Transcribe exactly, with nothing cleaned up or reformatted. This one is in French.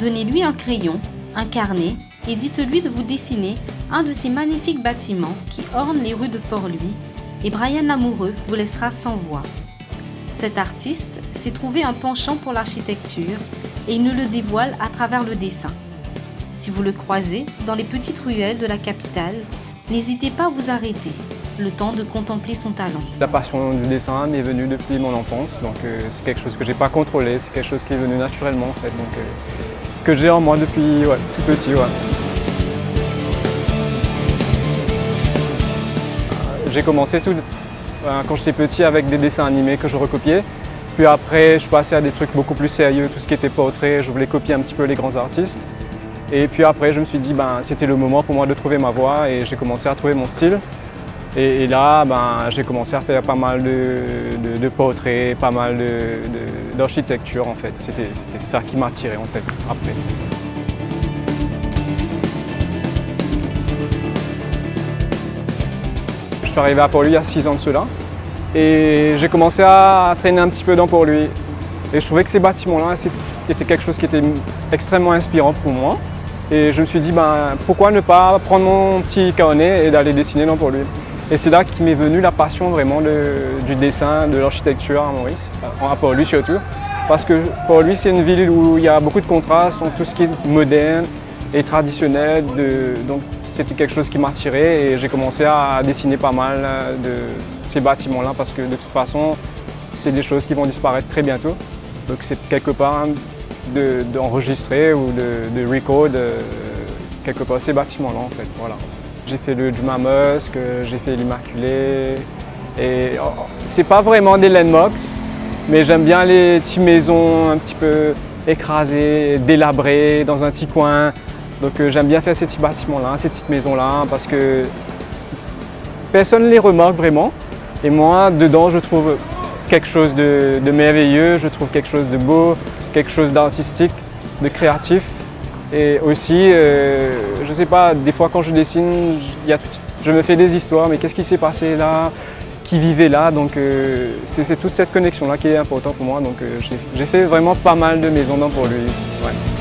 Donnez-lui un crayon, un carnet et dites-lui de vous dessiner un de ces magnifiques bâtiments qui ornent les rues de Port-Louis et Brian Lamoureux vous laissera sans voix. Cet artiste s'est trouvé un penchant pour l'architecture et il nous le dévoile à travers le dessin. Si vous le croisez dans les petites ruelles de la capitale, n'hésitez pas à vous arrêter, le temps de contempler son talent. La passion du dessin m'est venue depuis mon enfance, donc euh, c'est quelque chose que je n'ai pas contrôlé, c'est quelque chose qui est venu naturellement en fait, donc, euh, que j'ai en moi depuis ouais, tout petit. Ouais. J'ai commencé tout, euh, quand j'étais petit avec des dessins animés que je recopiais, puis après je suis passé à des trucs beaucoup plus sérieux, tout ce qui était portrait, je voulais copier un petit peu les grands artistes. Et puis après je me suis dit ben, c'était le moment pour moi de trouver ma voie et j'ai commencé à trouver mon style. Et, et là, ben, j'ai commencé à faire pas mal de, de, de portraits, pas mal d'architecture en fait. C'était ça qui m'a attiré en fait, après. Je suis arrivé à Port-Louis il y a six ans de cela et j'ai commencé à traîner un petit peu dans Port-Louis. Et je trouvais que ces bâtiments-là, c'était quelque chose qui était extrêmement inspirant pour moi. Et je me suis dit, ben, pourquoi ne pas prendre mon petit carnet et d'aller dessiner dans Port-Louis. Et c'est là qu'est m'est venue la passion vraiment de, du dessin, de l'architecture à Maurice, à Port-Louis surtout. Parce que Port-Louis, c'est une ville où il y a beaucoup de contrastes, donc tout ce qui est moderne et traditionnel. De, donc c'était quelque chose qui m'a attiré et j'ai commencé à dessiner pas mal de ces bâtiments-là parce que de toute façon, c'est des choses qui vont disparaître très bientôt. Donc c'est quelque part d'enregistrer ou de, de record euh, quelque part ces bâtiments-là en fait. Voilà. J'ai fait le Juma Mosque, j'ai fait l'Immaculée. Et oh, c'est pas vraiment des landmarks, mais j'aime bien les petites maisons un petit peu écrasées, délabrées, dans un petit coin. Donc euh, j'aime bien faire ces petits bâtiments-là, ces petites maisons-là, parce que personne ne les remarque vraiment. Et moi, dedans, je trouve quelque chose de, de merveilleux, je trouve quelque chose de beau, quelque chose d'artistique, de créatif. Et aussi, euh, je ne sais pas, des fois quand je dessine, je, y a tout, je me fais des histoires, mais qu'est-ce qui s'est passé là, qui vivait là, donc euh, c'est toute cette connexion-là qui est importante pour moi. Donc euh, j'ai fait vraiment pas mal de maisons dans Port-Louis. Ouais.